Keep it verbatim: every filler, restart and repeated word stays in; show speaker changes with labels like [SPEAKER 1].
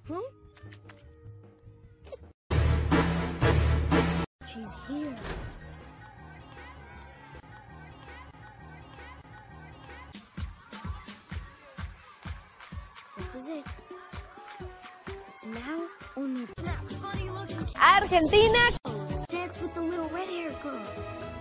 [SPEAKER 1] Huh? She's here. This is it. It's now or never. Argentina! Dance with the little red-haired girl.